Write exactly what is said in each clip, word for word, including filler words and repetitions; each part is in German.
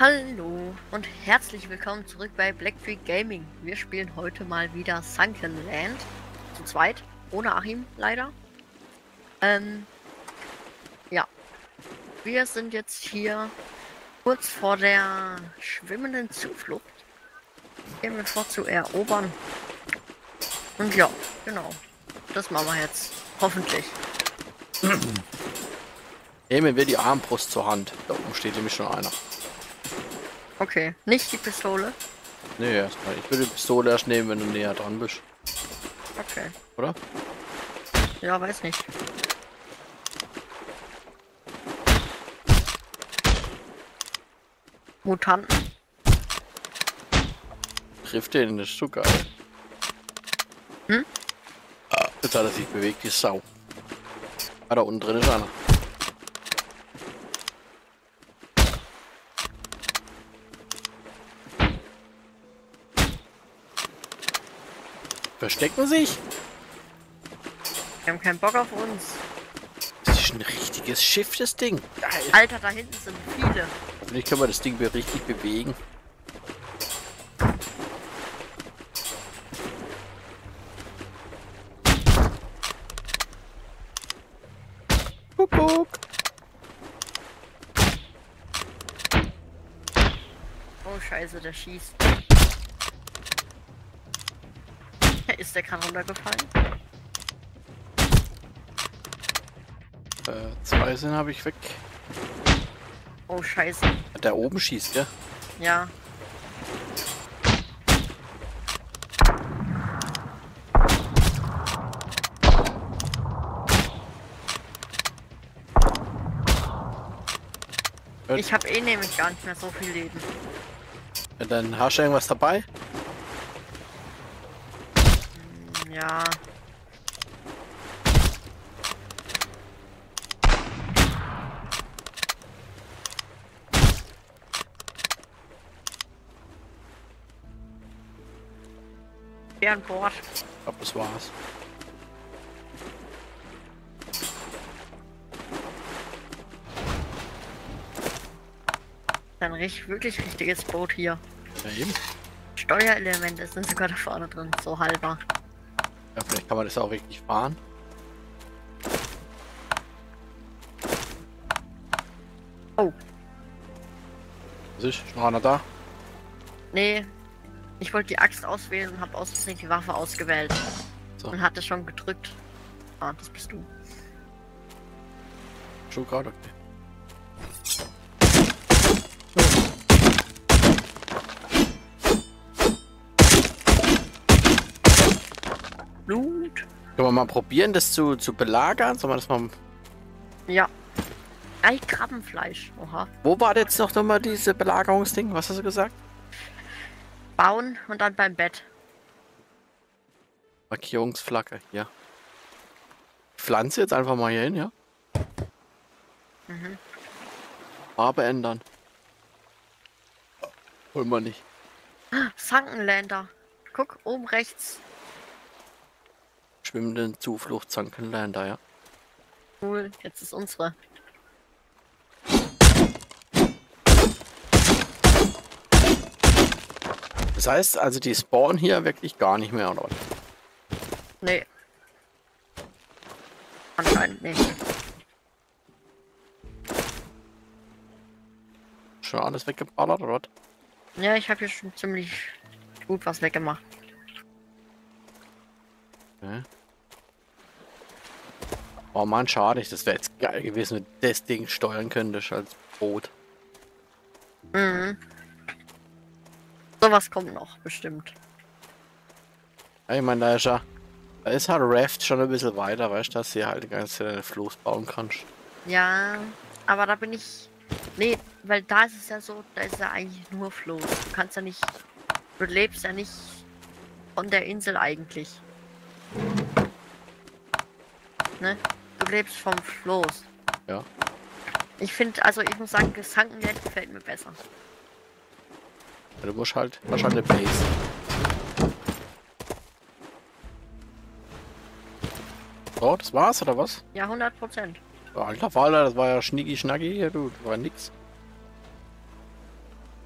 Hallo und herzlich willkommen zurück bei Black Freak Gaming. Wir spielen heute mal wieder Sunken Land. Zu zweit, ohne Achim leider. Ähm, ja. Wir sind jetzt hier kurz vor der schwimmenden Zuflucht. Gehen wir vor zu erobern. Und ja, genau. Das machen wir jetzt. Hoffentlich. Nehmen wir die Armbrust zur Hand. Da oben steht nämlich schon einer. Okay, nicht die Pistole. Nee, erstmal. Ich würde die Pistole erst nehmen, wenn du näher dran bist. Okay. Oder? Ja, weiß nicht. Mutanten. Trifft den, das ist so geil. Hm? Ah, jetzt hat er sich bewegt, die Sau. Ah, da unten drin ist einer. Verstecken sich? Wir haben keinen Bock auf uns. Das ist ein richtiges Schiff, das Ding. Geil. Alter, da hinten sind viele. Hoffentlich können wir das Ding richtig bewegen. Kuckuck. Oh Scheiße, der schießt. Ist der gerade runtergefallen? Äh, zwei sind habe ich weg. Oh Scheiße. Der oben schießt, ja? Ja. Ich habe eh nämlich gar nicht mehr so viel Leben. Ja, dann hast du irgendwas dabei? Hm, ja. An Bord. Ich glaube, das war's. Ein richtig, wirklich richtiges Boot hier. Ja, eben. Steuerelemente sind sogar da vorne drin, so halber. Ja, vielleicht kann man das auch richtig fahren. Oh. Was ist? Ist noch einer da? Nee. Ich wollte die Axt auswählen und habe aus Versehen die Waffe ausgewählt. So. Und hatte schon gedrückt. Ah, das bist du. Schon gerade, okay. Blut. Können wir mal probieren, das zu, zu belagern? Sollen wir das mal... Ja. Ei, Krabbenfleisch. Oha. Wo war jetzt noch mal diese Belagerungsding? Was hast du gesagt? Bauen und dann beim Bett. Markierungsflagge, ja. Pflanze jetzt einfach mal hier hin, ja? Mhm. Farbe ändern. Holen wir nicht. Sunkenlander. Guck, oben rechts. Schwimmenden Zuflucht Sunkenlander, ja. Cool, jetzt ist unsere. Das heißt, also die spawnen hier wirklich gar nicht mehr, oder? Nee. Anscheinend nicht. Schon alles weggeballert, oder? Ja, ich habe hier schon ziemlich gut was weggemacht. Okay. Oh man, schade. Das wäre jetzt geil gewesen, wenn du das Ding steuern könntest als Boot. Mhm. Sowas kommt noch, bestimmt. Ja, ich meine, da ist ja, da ist halt Raft schon ein bisschen weiter, weißt du, dass du halt die ganze Zeit einen Floß bauen kannst. Ja, aber da bin ich... Nee, weil da ist es ja so, da ist ja eigentlich nur Floß. Du kannst ja nicht... Du lebst ja nicht von der Insel eigentlich. Ne? Du lebst vom Floß. Ja. Ich finde, also ich muss sagen, Sunkenland gefällt mir besser. Ja, du musst halt wahrscheinlich eine Base. So, das war's, oder was? Ja, hundert Prozent. Alter Falter, das war ja schnicki schnacki hier, du. Das war nix.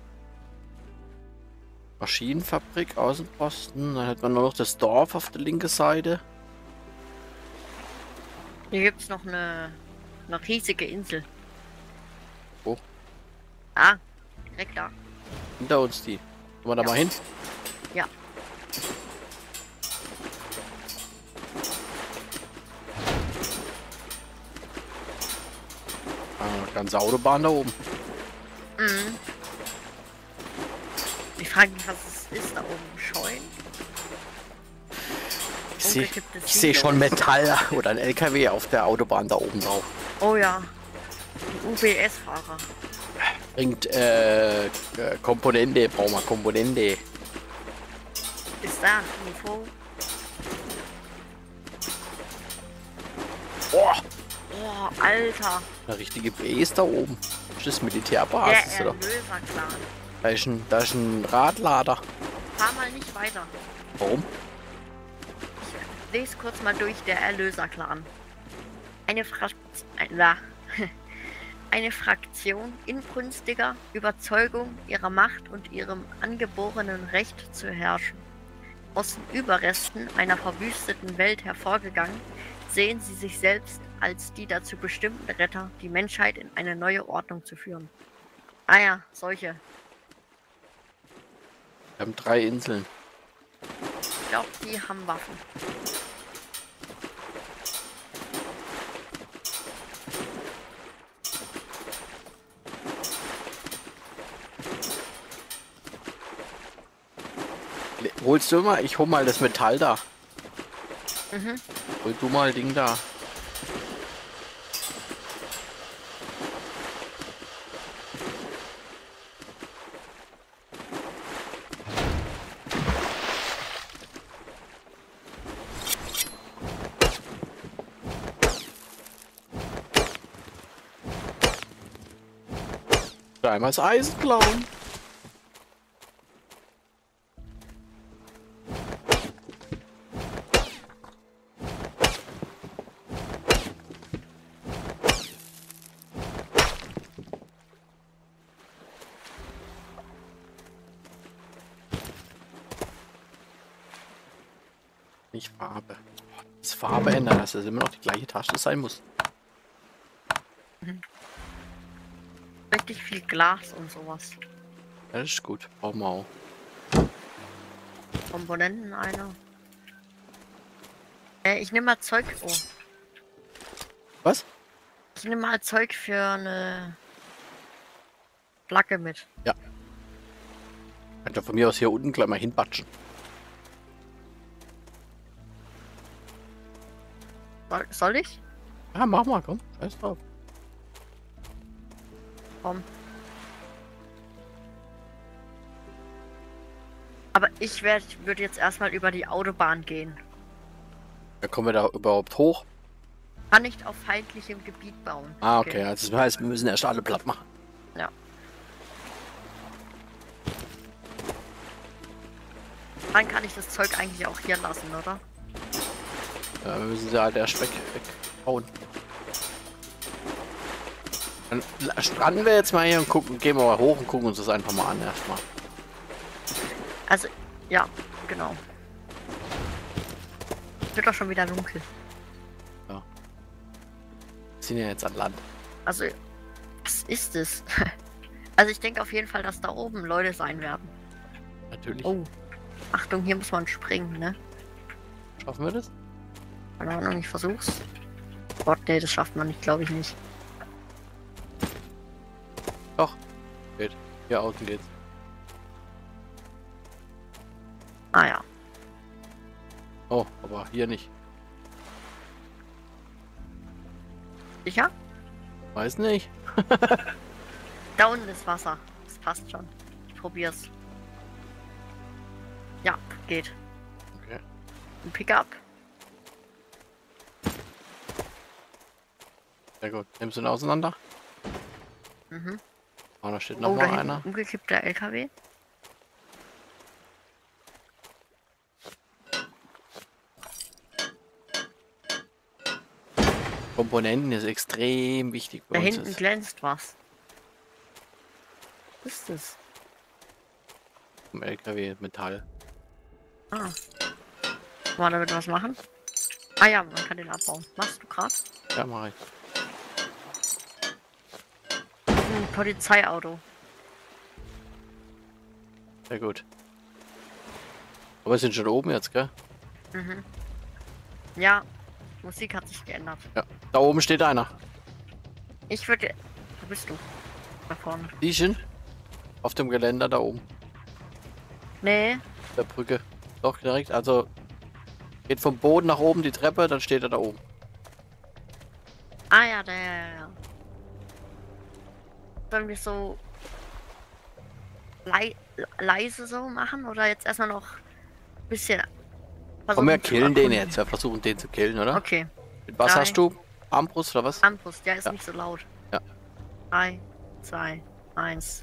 Maschinenfabrik, Außenposten. Dann hat man nur noch das Dorf auf der linken Seite. Hier gibt es noch eine, eine riesige Insel. Wo? Ah, direkt da. Hinter uns die. Wollen wir da Ja. mal hin? Ja. Ah, ganze Autobahn da oben. Mhm. Ich frage mich, was es ist da oben. Scheuen? Ich sehe Umgekippte ich seh schon Silos. Metall oder ein L K W auf der Autobahn da oben drauf. Oh ja. Ein U B S-Fahrer. Bringt äh, äh, Komponente, brauchen wir Komponente. Ist da ein U F O? Boah, Oh, Alter. eine richtige Base da oben. Das ist Der Militärbasis, oder? Erlöser-Clan. Da ist ein, da ist ein Radlader. Fahr mal nicht weiter. Warum? Ich lese kurz mal durch. Der Erlöser-Clan. Eine Fraktion... Eine, eine Fraktion inbrünstiger Überzeugung ihrer Macht und ihrem angeborenen Recht zu herrschen. Aus den Überresten einer verwüsteten Welt hervorgegangen, sehen sie sich selbst als die dazu bestimmten Retter, die Menschheit in eine neue Ordnung zu führen. Ah ja, solche. Wir haben drei Inseln. Ich glaube, die haben Waffen. Le- Holst du mal? Ich hol mal das Metall da. Mhm. Hol du mal Ding da. Einmal das Eisen klauen. Nicht Farbe. Das Farbe ändern, dass das immer noch die gleiche Tasche sein muss. Richtig viel Glas und sowas. Das ist gut. Brauchen wir auch. Komponenten einer. Äh, ich nehme mal Zeug. Oh. Was? Ich nehme mal Zeug für eine Flagge mit. Ja. Kannst du von mir aus hier unten gleich mal hinbatschen. Soll, soll ich? Ja, mach mal, komm. Scheiß drauf. Komm. Aber ich werd, würde jetzt erstmal über die Autobahn gehen. Da kommen wir da überhaupt hoch. Kann nicht auf feindlichem Gebiet bauen. Ah, okay. Also das heißt, wir müssen erst alle platt machen. Ja. Dann kann ich das Zeug eigentlich auch hier lassen, oder? Ja, wir müssen sie halt erst weg, weghauen. Dann la- stranden wir jetzt mal hier und gucken, gehen wir mal hoch und gucken uns das einfach mal an erstmal. Also, ja, genau. Wird doch schon wieder dunkel. Wir sind ja jetzt an Land. Also, was ist es? Also ich denke auf jeden Fall, dass da oben Leute sein werden. Natürlich. Oh. Achtung, hier muss man springen, ne? Schaffen wir das? Keine Ahnung, ich versuch's. Gott, nee, das schafft man nicht, glaube ich nicht. Doch. Geht. Hier außen geht's. Ah ja. Oh, aber hier nicht. Sicher? Weiß nicht. Da unten ist Wasser. Das passt schon. Ich probier's. Ja, geht. Okay. Ein Pickup. Sehr gut. Nimmst du ihn auseinander? Mhm. Oh, da steht noch Oh, mal da hinten einer. umgekippter L K W. Komponenten ist extrem wichtig bei Da uns. hinten Ist. glänzt was. Was ist das? Vom L K W Metall. Ah. Kann man damit was machen? Ah ja, man kann den abbauen. Machst du gerade? Ja, mach ich. Ein Polizeiauto. Sehr gut. Aber wir sind schon oben jetzt, gell? Mhm. Ja, Musik hat sich geändert. Ja. Da oben steht einer. Ich würde... Wo bist du? Da vorne. Siehst du ihn? Auf dem Geländer da oben. Nee. Der Brücke. Doch, direkt. Also geht vom Boden nach oben die Treppe, dann steht er da oben. Ah ja, der... Ja, ja. Sollen wir so... Lei leise so machen? Oder jetzt erstmal noch ein bisschen... Komm, wir killen den jetzt. Wir versuchen den zu killen, oder? Okay. Mit was Drei. hast du? Armbrust oder was? Armbrust, der ist Ja. nicht so laut. Ja. drei, zwei, eins.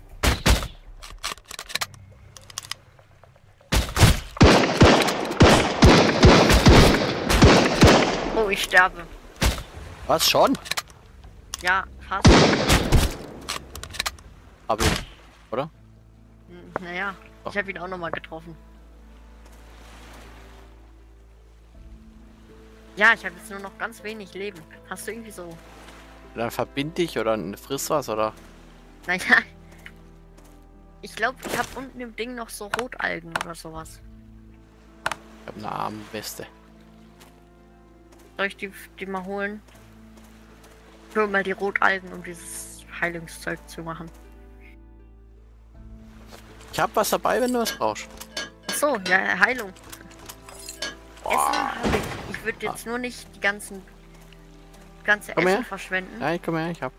Oh, ich sterbe. Was schon? Ja, fast. Hab ich. Oder? Hm, naja, Oh. ich habe ihn auch nochmal getroffen. Ja, ich habe jetzt nur noch ganz wenig Leben. Hast du irgendwie so... Dann verbind dich oder friss was oder? Naja. Ich glaube, ich habe unten im Ding noch so Rotalgen oder sowas. Ich hab eine Armweste. Soll ich die, die mal holen? Ich hol mal die Rotalgen, um dieses Heilungszeug zu machen. Ich hab was dabei, wenn du was brauchst. Ach so, ja, Heilung. Boah. Essen habe ich. Ich würde jetzt nur nicht die ganzen ganze Komm Essen her. verschwenden. Ja, komm her, ich hab.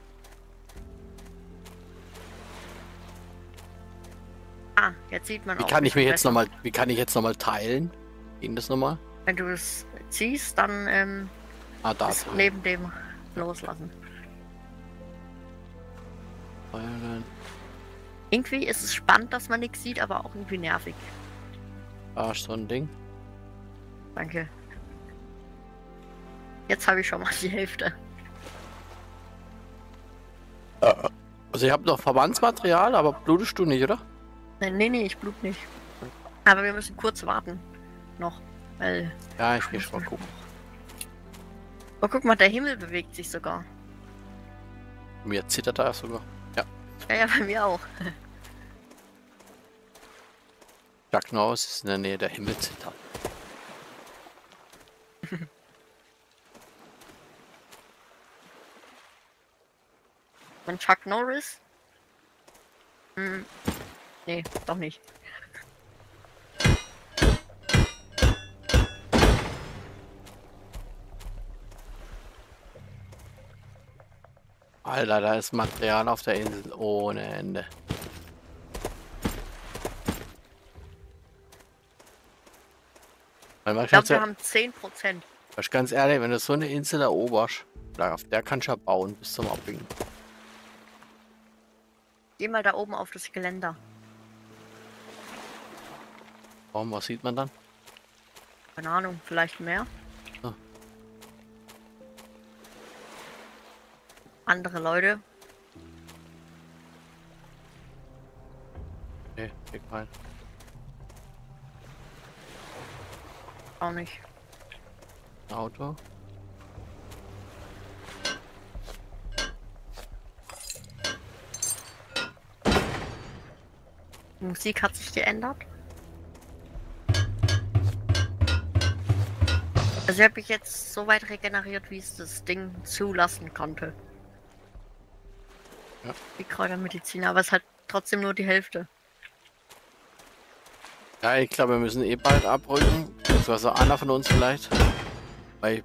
Ah, jetzt sieht man Wie auch. kann ich mir bisschen jetzt besser. nochmal, wie kann ich jetzt nochmal teilen? Ging das nochmal? Wenn du es ziehst, dann ähm, Ah, da. ist neben dem loslassen. Teilen. Irgendwie ist es spannend, dass man nichts sieht, aber auch irgendwie nervig. Ah, so ein Ding. Danke. Jetzt habe ich schon mal die Hälfte. Also ich habe noch Verbandsmaterial, aber blutest du nicht, oder? Nein, nee, nee, ich blut nicht. Aber wir müssen kurz warten. Noch. Weil. Ja, ich geh schon mal gucken. Oh, guck mal, der Himmel bewegt sich sogar. Mir zittert er sogar. Ja. Ja, ja, bei mir auch. Chuck Norris ist in der Nähe, der Himmel zittert. Und Chuck Norris? Hm. Nee, doch nicht. Alter, da ist Material auf der Insel ohne Ende. Weil Ich glaube, wir ja, haben zehn Prozent. ganz ehrlich, wenn du so eine Insel eroberst, auf der kannst du ja bauen bis zum Abwinken. Geh mal da oben auf das Geländer. Warum, was sieht man dann? Keine Ahnung, vielleicht mehr. Ah. Andere Leute. Okay, geh rein. Auch nicht. Auto. Die Musik hat sich geändert. Also habe ich jetzt so weit regeneriert, wie es das Ding zulassen konnte. Ja. Die Kräutermedizin, aber es hat trotzdem nur die Hälfte. Ja, ich glaube, wir müssen eh bald abrücken. Beziehungsweise einer von uns vielleicht. Weil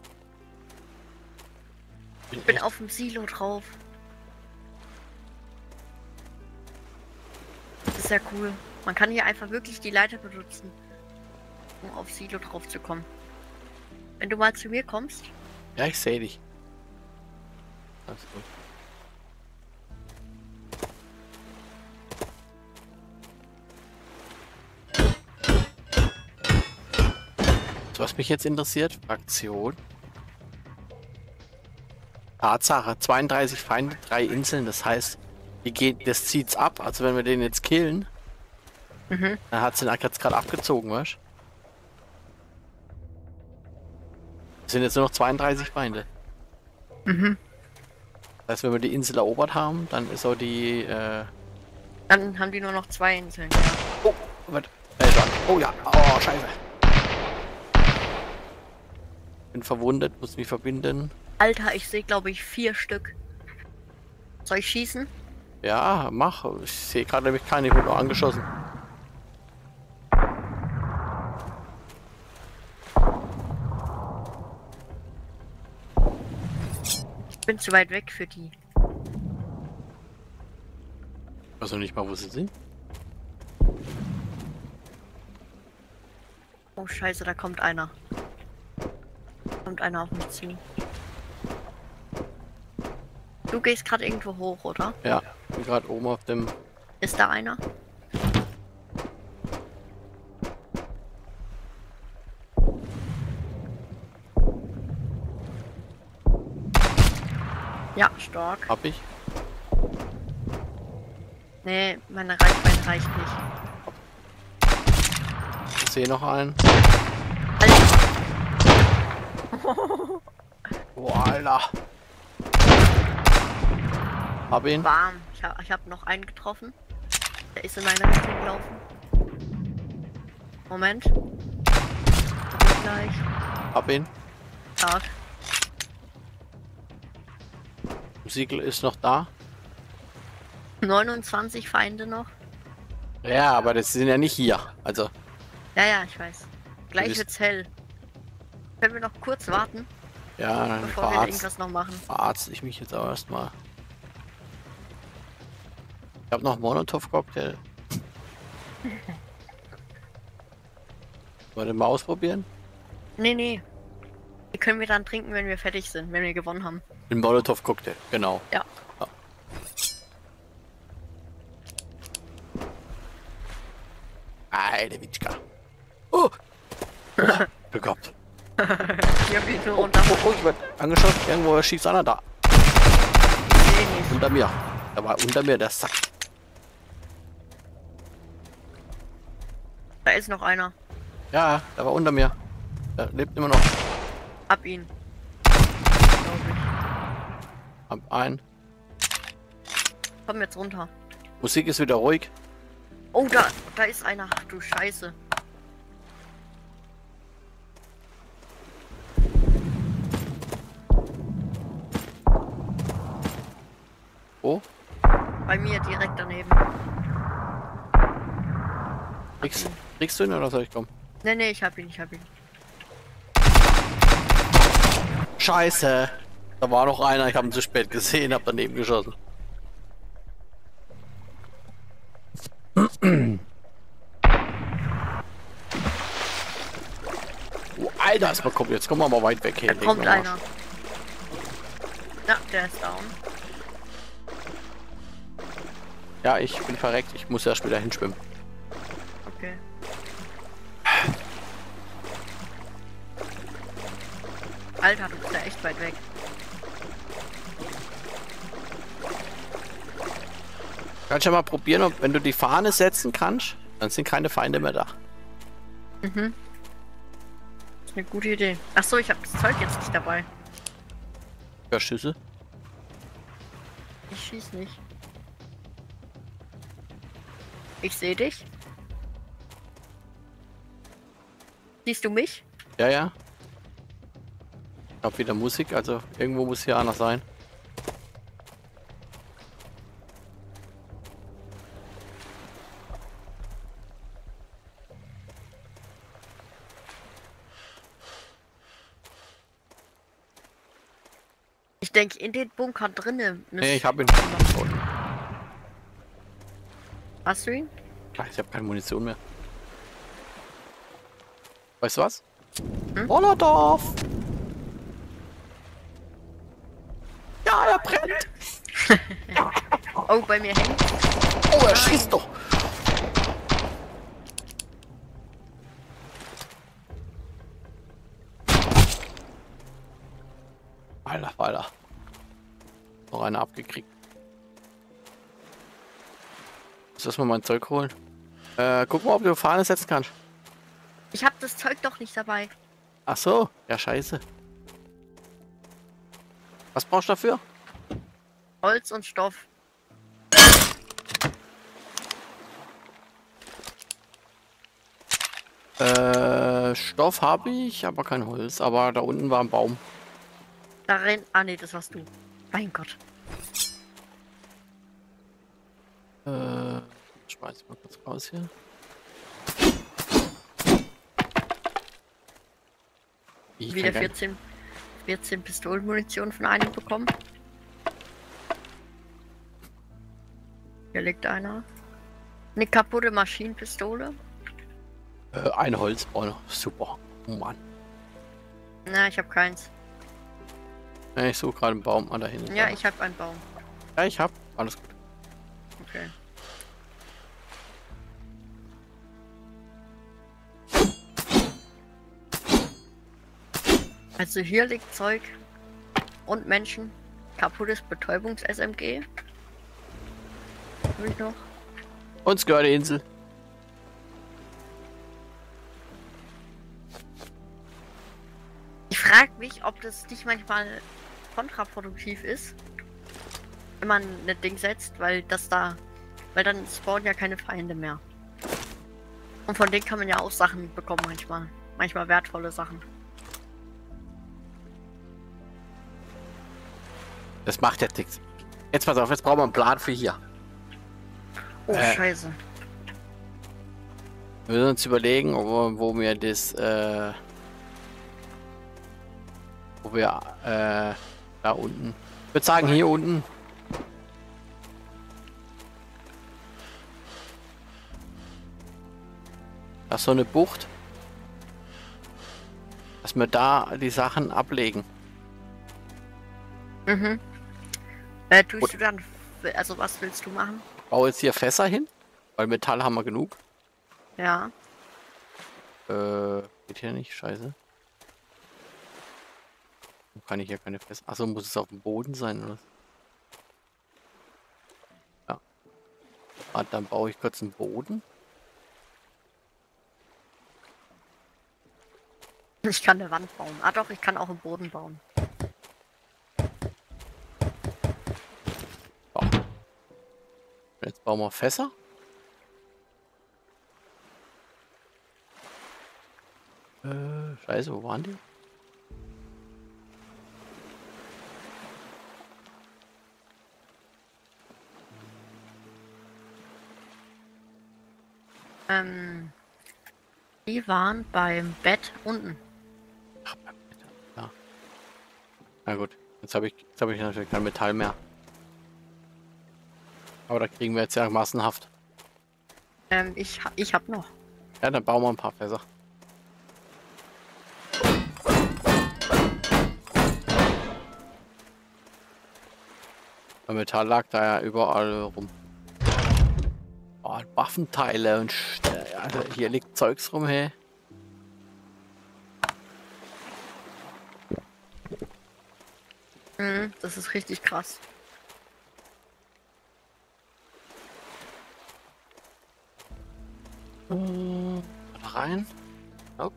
ich Ich bin echt- auf dem Silo drauf. Das ist ja cool. Man kann hier einfach wirklich die Leiter benutzen, um auf Silo drauf zu kommen. Wenn du mal zu mir kommst, Ja, ich sehe dich. Alles gut. So, was mich jetzt interessiert, Fraktion. Tatsache, zweiunddreißig Feinde, drei Inseln, das heißt, die geht, das zieht's ab. Also wenn wir den jetzt killen, Mhm. Er hat sie jetzt gerade abgezogen, weißt du? Es sind jetzt nur noch zweiunddreißig Feinde. Mhm. Das heißt, wenn wir die Insel erobert haben, dann ist auch die, äh... Dann haben die nur noch zwei Inseln, ja. Oh, warte. Äh, da. Oh ja, oh, scheiße. Bin verwundet, muss mich verbinden. Alter, ich sehe, glaube ich, vier Stück. Soll ich schießen? Ja, mach. Ich sehe gerade nämlich keine, ich wurde nur angeschossen. Ich bin zu weit weg für die. Ich weiß noch nicht mal, wo sie sind. Oh scheiße, da kommt einer. Kommt einer auf mich zu. Du gehst gerade irgendwo hoch, oder? Ja, bin gerade oben auf dem... Ist da einer? Ja, stark. Hab ich. Nee, meine Reichweite reicht nicht. Ich sehe noch einen. Alter. Boah, Alter. Hab ihn. Warm. Ich habe ich hab noch einen getroffen. Der ist in meine Richtung gelaufen. Moment. Hab ich gleich. Hab ihn. Stark. Siegel ist noch da. neunundzwanzig Feinde noch. Ja, aber das sind ja nicht hier. Also, Ja, ja, ich weiß. Gleich bist- wird's hell. Können wir noch kurz warten, ja, dann bevor wir verarzt, irgendwas noch machen? verarzt ich mich jetzt auch erstmal. Ich hab noch Molotov-Cocktail. Wollen wir mal ausprobieren? Nee, nee. Die können wir dann trinken, wenn wir fertig sind, wenn wir gewonnen haben. Den Molotov-Cocktail, genau. Ja. Ja. Alter Witschka. Oh! Glück gehabt. Ich hab ihn nur Oh, runter. oh, oh, ich werd angeschossen. Irgendwo schießt einer da. Nee, nicht. Unter mir. Da war unter mir der Sack. Da ist noch einer. Ja, der war unter mir. Der lebt immer noch. Ab ihn. Glaub ich. Hab einen. Komm jetzt runter. Musik ist wieder ruhig. Oh, da, da ist einer. Ach du Scheiße. Oh, Bei mir direkt daneben. kriegst, kriegst du ihn oder soll ich kommen? Nee, nee, ich hab ihn, ich hab ihn. Scheiße. Da war noch einer, ich habe ihn zu spät gesehen, hab daneben geschossen. Oh, Alter, ist mal kommt, jetzt kommen wir mal weit weg Da hier. kommt einer. Ja, der ist down. Ja, ich bin verreckt, ich muss erst wieder hinschwimmen. Okay. Alter, du bist ja echt weit weg. Kannst ja mal probieren, ob, wenn du die Fahne setzen kannst, dann sind keine Feinde mehr da. Mhm. Das ist eine gute Idee. Ach so, ich habe das Zeug jetzt nicht dabei. Für Schüsse. Ich schieß nicht. Ich sehe dich. Siehst du mich? Ja, ja. Ich hab wieder Musik, also irgendwo muss hier einer sein. Ich denke, in den Bunker drinnen. Nee, ich hab ihn. Hast du ihn? Ich habe keine Munition mehr. Weißt du was? Hm? Molotov! Ja, er brennt! Oh, bei mir hängt. Oh, er schießt doch! Alter, Alter. Noch einer abgekriegt. Muss erstmal mein Zeug holen. Äh, guck mal, ob du Fahne setzen kannst. Ich habe das Zeug doch nicht dabei. Ach so, ja scheiße. Was brauchst du dafür? Holz und Stoff. Äh, Stoff habe ich, aber kein Holz. Aber da unten war ein Baum. Darin. Ah nee, das warst du. Mein Gott. Äh, schmeiß ich mal kurz raus hier. Ich Wieder vierzehn, vierzehn Pistolenmunition von einem bekommen. Hier liegt einer. Eine kaputte Maschinenpistole. Äh, ein Holzball. Super. Oh Mann. Na, ich habe keins. Ja, ich suche gerade einen Baum mal dahin. Ja, ich habe einen Baum. Ja, ich hab. Alles gut. Okay. Also hier liegt Zeug und Menschen. Kaputtes Betäubungs-S M G. Hab ich noch? Uns gehört die Insel. Ich frage mich, ob das nicht manchmal kontraproduktiv ist, wenn man ein Ding setzt, weil das da, weil dann spawnen ja keine Feinde mehr. Und von denen kann man ja auch Sachen bekommen manchmal. Manchmal wertvolle Sachen. Das macht jetzt nichts. Jetzt pass auf, jetzt brauchen wir einen Plan für hier. Oh, Äh. scheiße. Wir müssen uns überlegen, wo, wo wir das, äh, wo wir, äh, da unten. Ich würde sagen, hier unten. Da ist so eine Bucht. Dass wir da die Sachen ablegen. Mhm. Äh, tust du dann, also was willst du machen? Ich baue jetzt hier Fässer hin, weil Metall haben wir genug. Ja. Äh, geht hier nicht, scheiße. Kann ich hier keine Fässer. Achso, muss es auf dem Boden sein, oder? Ja. Ah, dann baue ich kurz einen Boden. Ich kann eine Wand bauen. Ah doch, ich kann auch einen Boden bauen. So. Jetzt bauen wir Fässer. Äh, scheiße, wo waren die? Ähm, die waren beim Bett unten. Ach, beim Metall. Ja. Na gut, jetzt habe ich, jetzt habe ich natürlich kein Metall mehr. Aber da kriegen wir jetzt ja massenhaft. Ähm, ich, ha- ich hab noch. Ja, dann bauen wir ein paar Fässer. Der Metall lag da ja überall rum. Oh, Waffenteile und Sch also hier liegt Zeugs rum, hey. Mhm, das ist richtig krass. Äh, da rein. Hopp.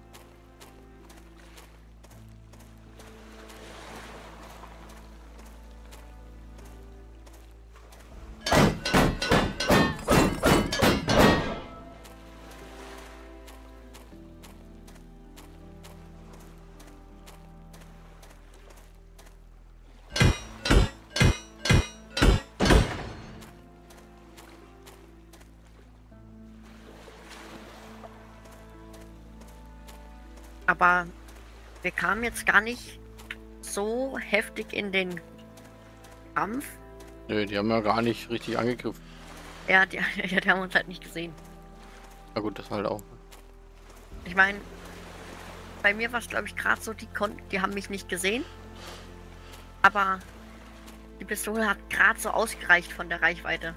Aber wir kamen jetzt gar nicht so heftig in den Kampf. Nö, die haben ja gar nicht richtig angegriffen. Ja, die, ja, die haben uns halt nicht gesehen. Na gut, das halt auch. Ich meine, bei mir war es glaube ich gerade so, die konnten, die haben mich nicht gesehen. Aber die Pistole hat gerade so ausgereicht von der Reichweite.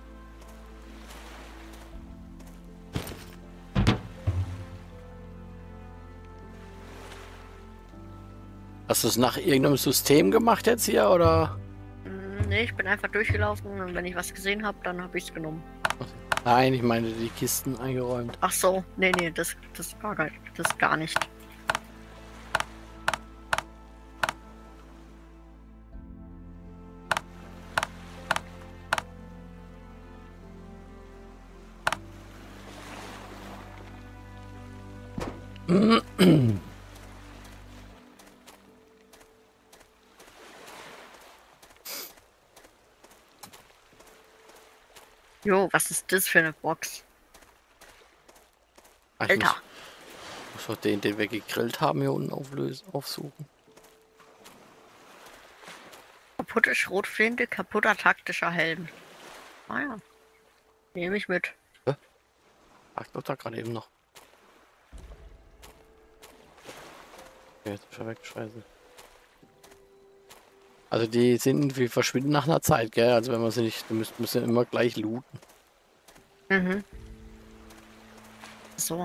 Hast du es nach irgendeinem System gemacht jetzt hier, oder? Mm, nee, ich bin einfach durchgelaufen und wenn ich was gesehen habe, dann habe ich es genommen. Okay. Nein, ich meine die Kisten eingeräumt. Ach so, nee, nee, das, das, gar, gar- das gar nicht. Jo, was ist das für eine Box? Ach, ich Alter, muss, muss doch den, den wir gegrillt haben, hier unten auflösen, aufsuchen. kaputte Schrotflinte, kaputter taktischer Helm. Ah ja, nehme ich mit. Ach, doch da gerade eben noch. Okay, jetzt ist er weg, scheiße. Also die sind, wie verschwinden nach einer Zeit, gell? Also wenn man sie nicht, du müsst, müsst ihr immer gleich looten. Mhm. So.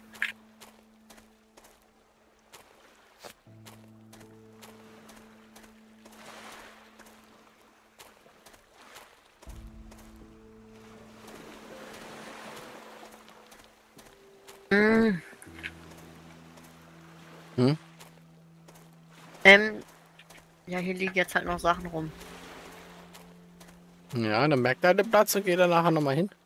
Mm. Hm? Ähm, ja, hier liegen jetzt halt noch Sachen rum. Ja, dann merkt er den Platz und geht dann nachher nochmal hin.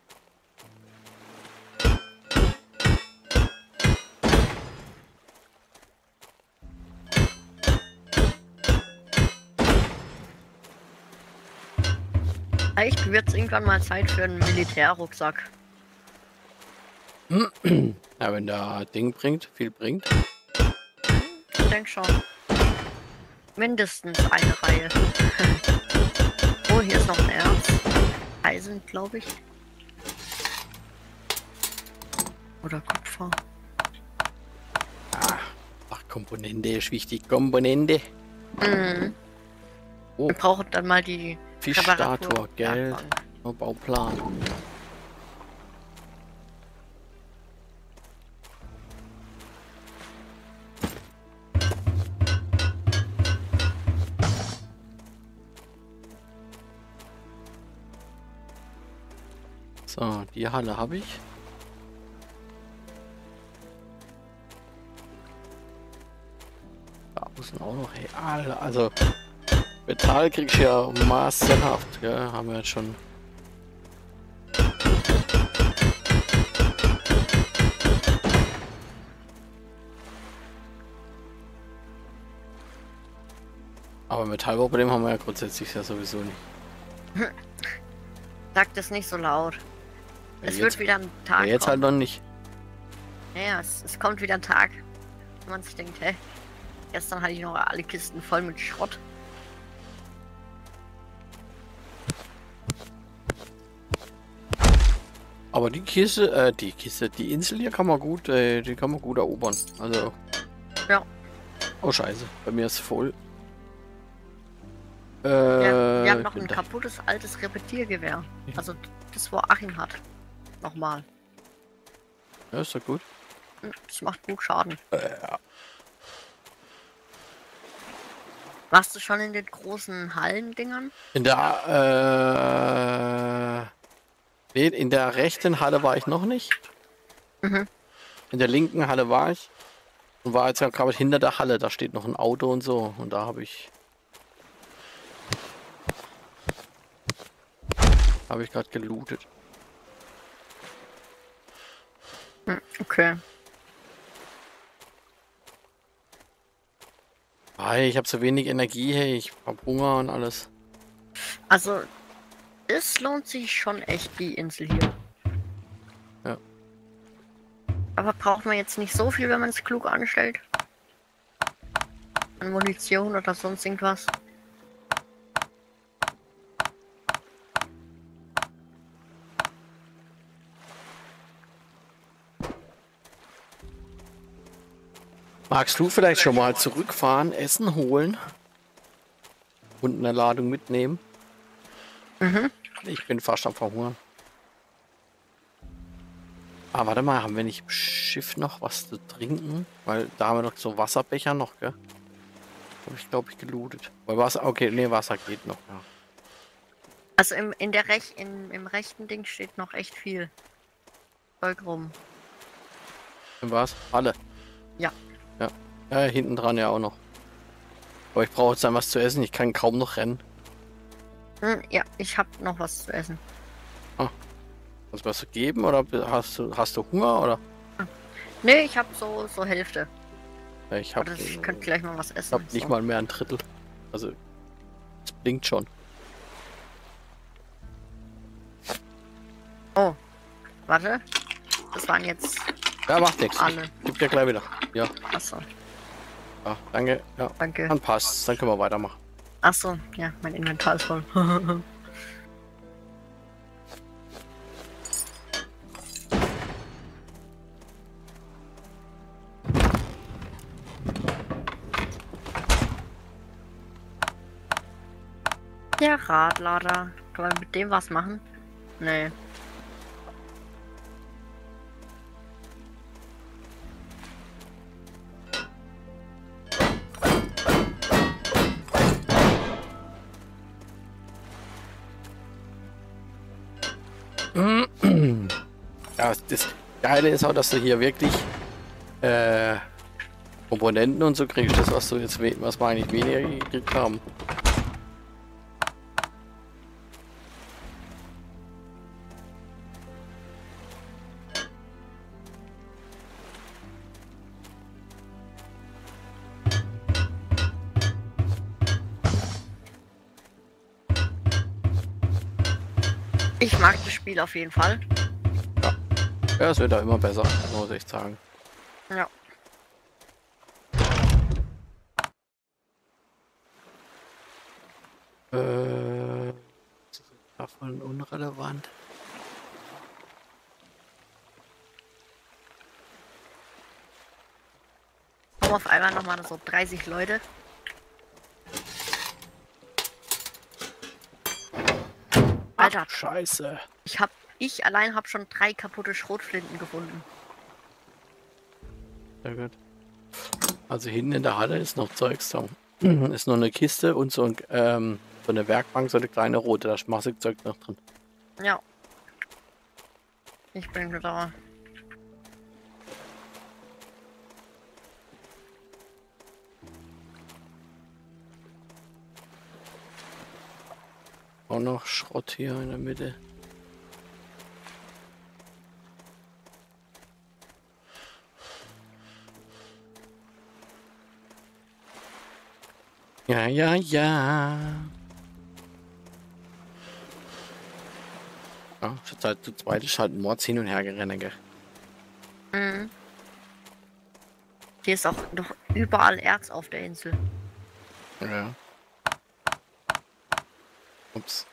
Vielleicht wird es irgendwann mal Zeit für einen Militärrucksack. Ja, wenn der Ding bringt, viel bringt. Ich denke schon. Mindestens eine Reihe. Oh, hier ist noch ein Erz. Eisen, glaube ich. Oder Kupfer. Ach, Komponente ist wichtig. Komponente. Mhm. Oh, Wir brauchen dann mal die Fischstatue, Reparatur- Geld, Werkbank. oh, Bauplan. So, die Halle habe ich. Da müssen auch noch, hey, Alter, also Metall kriegst du ja massenhaft, gell? Haben wir jetzt schon. Aber Metallproblem haben wir ja grundsätzlich ja sowieso nicht. Sag das nicht so laut. Ja, Es jetzt, wird wieder ein Tag ja, jetzt halt kommen. noch nicht. Ja, es, es kommt wieder ein Tag, wo man sich denkt, hä, gestern hatte ich noch alle Kisten voll mit Schrott. Aber die Kiste, äh, die Kiste, die Insel hier kann man gut, äh, die kann man gut erobern. Also. Ja. Oh Scheiße, bei mir ist voll. Äh, Wir, wir haben noch bin ein da- kaputtes altes Repetiergewehr. Also das, wo Achim hat. Nochmal. Ja, ist doch gut. Hm, Das macht gut Schaden. Äh, Warst du schon in den großen Hallendingern? in der, äh, nee, in der rechten Halle war ich noch nicht. Mhm. In der linken Halle war ich. Und war jetzt ja gerade hinter der Halle, da steht noch ein Auto und so. Und da habe ich. Habe ich gerade gelootet. Hm, Okay. Hey, ich habe so wenig Energie, hey, ich hab Hunger und alles. Also, es lohnt sich schon echt, die Insel hier. Ja. Aber braucht man jetzt nicht so viel, wenn man es klug anstellt? An Munition oder sonst irgendwas? Magst du vielleicht schon mal zurückfahren, Essen holen und eine Ladung mitnehmen? Mhm. Ich bin fast am Verhungern. Ah, warte mal, haben wir nicht im Schiff noch was zu trinken? Weil da haben wir noch so Wasserbecher noch, gell? Habe ich, glaube ich, gelootet. Weil Wasser, okay, nee, Wasser geht noch, ja. Also im, in der Rech in, im rechten Ding steht noch echt viel Zeug rum. Und was? Alle? Ja. Ja. Ja, hinten dran ja auch noch. Aber ich brauche jetzt dann was zu essen. Ich kann kaum noch rennen. Hm, ja, ich habe noch was zu essen. Ah. Kannst du was geben oder hast du, hast du Hunger oder? Nee, ich habe so, so Hälfte. Ja, ich habe. Ich könnte gleich mal was essen. Ich habe nicht so. mal mehr ein Drittel. Also, es blinkt schon. Oh, warte. Das waren jetzt Ja, macht nichts. alle. Gib dir gleich wieder. Ja. Achso, Ja, danke. Ja, danke. dann passt. Dann können wir weitermachen. Achso, ja, mein Inventar ist voll. Der Radlader. Kann man mit dem was machen? Nee. Ja, das Geile ist auch, dass du hier wirklich äh, Komponenten und so kriegst. Das, was du jetzt, we- was wir eigentlich weniger gekriegt haben. Ich mag das Spiel auf jeden Fall. Ja, es wird auch immer besser, muss ich sagen. Ja. Äh, das ist davon unrelevant. Kommen auf einmal nochmal so dreißig Leute. Alter, Ach, Scheiße. ich hab, ich allein habe schon drei kaputte Schrotflinten gefunden. Sehr gut. Also hinten in der Halle ist noch Zeugs da. Ist noch eine Kiste und so, ein, ähm, so eine Werkbank, so eine kleine rote, da ist massig Zeug noch drin. Ja. Ich bin da. Auch noch Schrott hier in der Mitte. Ja, ja, ja. Ja, ist halt zu zweit ist halt ein Mords hin und her gerannt, gell? Mhm. Hier ist auch noch überall Erz auf der Insel. Ja. Ups.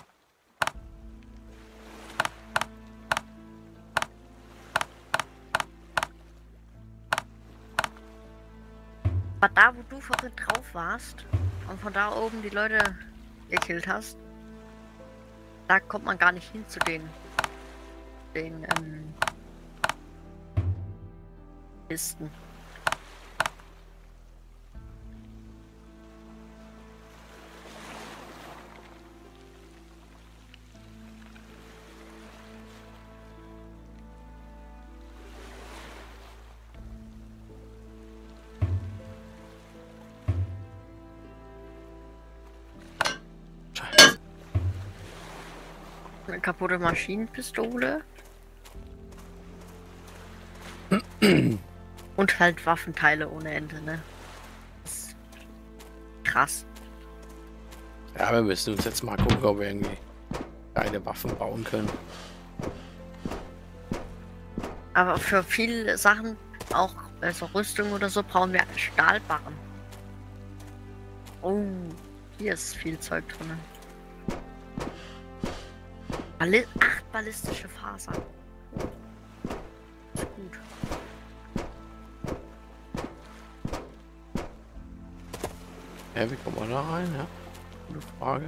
Aber da, wo du vorhin drauf warst und von da oben die Leute gekillt hast, da kommt man gar nicht hin zu den, den ähm, Kisten. Scheiße. Eine kaputte Maschinenpistole. Und halt Waffenteile ohne Ende, ne? Das ist krass. Ja, wir müssen uns jetzt mal gucken, ob wir irgendwie geile Waffen bauen können. Aber für viele Sachen, auch also Rüstung oder so, brauchen wir Stahlbarren. Oh, hier ist viel Zeug drin. Balli acht ballistische Fasern. Ist gut. Ja, wie kommen wir da rein? Ja, gute Frage.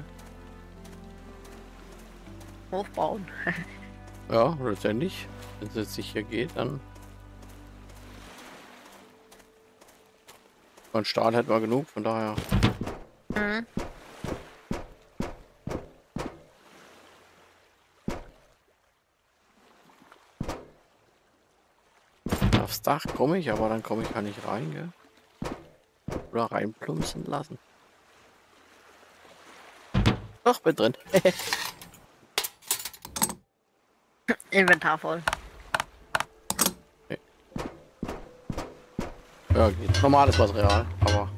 Hochbauen. Ja, letztendlich. Wenn es jetzt nicht hier geht, dann. Von Stahl hätten wir genug, von daher. Mhm. Aufs Dach komme ich, aber dann komme ich gar nicht rein, gell? Oder reinplumpsen lassen. Doch, bin drin. Inventar voll. Okay. Ja, geht. Normales Material, aber...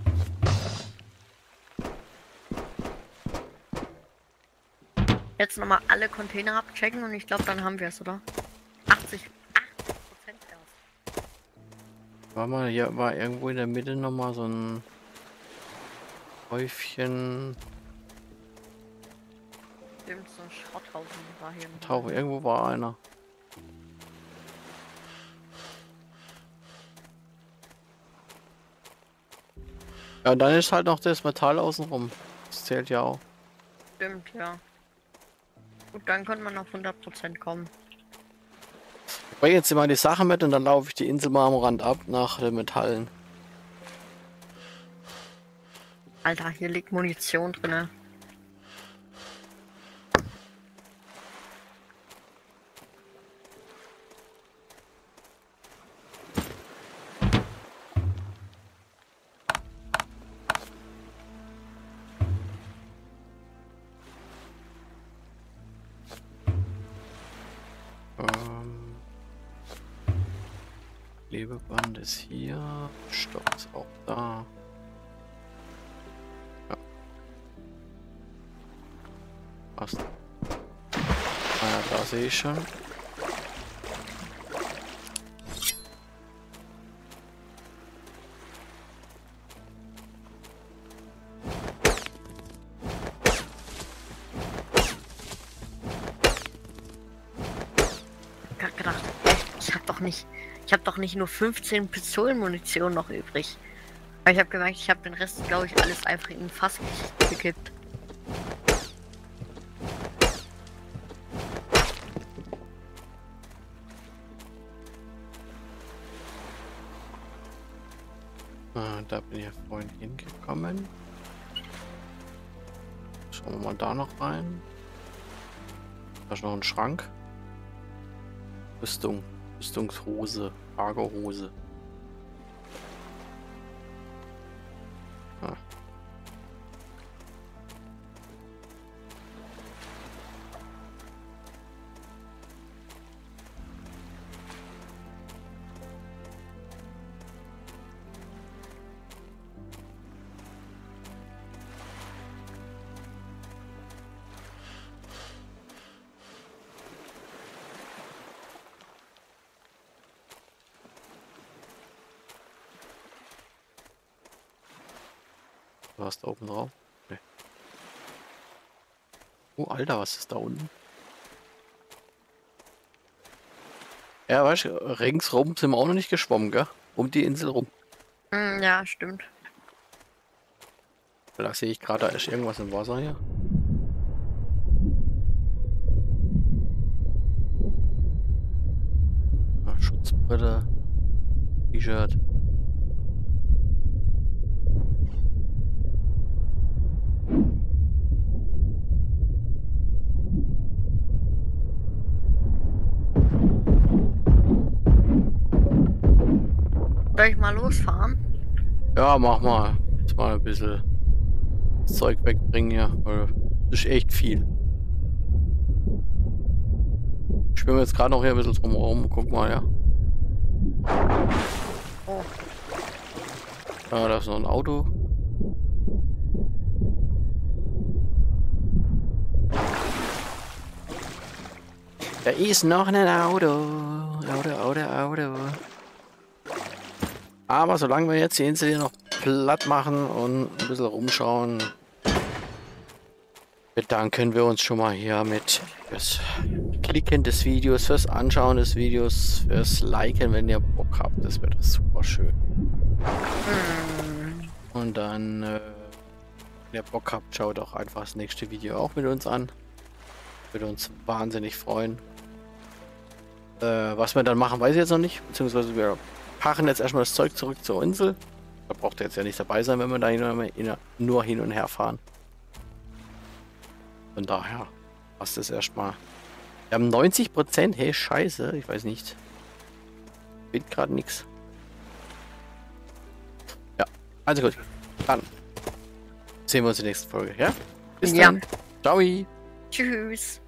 Jetzt nochmal alle Container abchecken und ich glaube, dann haben wir es, oder? achtzig Prozent erst. War mal, hier war irgendwo in der Mitte nochmal so ein Häufchen. Stimmt, so ein Schrotthaufen war hier. Tauche, irgendwo war einer. Ja, und dann ist halt noch das Metall außenrum. Das zählt ja auch. Stimmt, ja. Gut, dann könnte man auf hundert Prozent kommen. Ich bringe jetzt mal die Sachen mit und dann laufe ich die Insel mal am Rand ab nach den Metallen. Alter, hier liegt Munition drinne. Ähm, Klebeband ist hier, Stock ist auch da. Ja. Passt. Ah ja, da sehe ich schon. Ich hab gedacht, ich hab doch nicht, ich habe doch nicht nur fünfzehn Pistolenmunition noch übrig. Aber ich habe gemerkt, ich habe den Rest, glaube ich, alles einfach in ein Fass gekippt. Ah, da bin ich ja vorhin hingekommen. Schauen wir mal da noch rein. Da ist noch ein Schrank. Rüstung. Rüstungshose. Lagerhose. Ah. Du hast da oben drauf? Nee. Oh, Alter, was ist da unten? Ja, weißt du, ringsrum sind wir auch noch nicht geschwommen, gell? Um die Insel rum. Hm, ja, stimmt. Da sehe ich gerade, da ist irgendwas im Wasser hier. Ah, Schutzbrille. T-Shirt. Soll ich mal losfahren? Ja, mach mal. Jetzt mal ein bisschen das Zeug wegbringen hier, weil das ist echt viel. Ich schwimme jetzt gerade noch hier ein bisschen drum herum. Guck mal, ja. Oh. Ja, da ist noch ein Auto. Da ist noch ein Auto. Auto, Auto, Auto. Aber solange wir jetzt die Insel hier noch platt machen und ein bisschen rumschauen, bedanken wir uns schon mal hier mit fürs Klicken des Videos, fürs Anschauen des Videos, fürs Liken, wenn ihr Bock habt. Das wäre super schön. Hm. Und dann, äh, wenn ihr Bock habt, schaut auch einfach das nächste Video auch mit uns an. Würde uns wahnsinnig freuen. Äh, was wir dann machen, weiß ich jetzt noch nicht. Beziehungsweise wir packen jetzt erstmal das Zeug zurück zur Insel. Da braucht ihr jetzt ja nicht dabei sein, wenn wir da hin, nur hin und her fahren. Von daher passt es erstmal. Wir haben neunzig Prozent. Hey, scheiße. Ich weiß nicht. bin gerade nichts. Ja, also gut. Dann sehen wir uns in der nächsten Folge, ja? Bis Ja. dann. Ciao. Tschüss.